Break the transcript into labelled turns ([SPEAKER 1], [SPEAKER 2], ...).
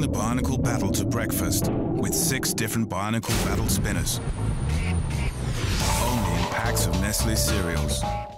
[SPEAKER 1] the Bionicle Battle to breakfast with 6 different Bionicle Battle spinners. Only in packs of Nestlé cereals.